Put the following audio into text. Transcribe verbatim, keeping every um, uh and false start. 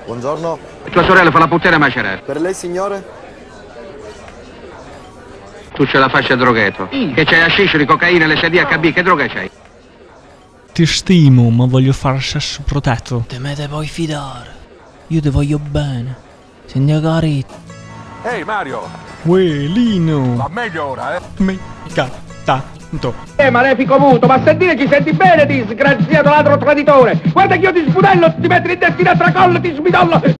Buongiorno. Tua sorella fa la puttana macerata. Per lei, signore? Tu c'hai la faccia droghetto. Mm. Che c'hai hashish, di cocaina, le sedie acca bi, che droga c'hai? Ti stimo, ma voglio fare sesso protetto. Te me te puoi fidare. Io ti voglio bene. Senti caretta. Ehi hey, Mario! Uè, Lino! Va meglio ora, eh? Mica tanto. Eh, malefico muto, ma sentire ci senti bene, disgraziato ladro traditore! Guarda che io ti sputello, ti metto in testa a tracollo, ti sbidollo!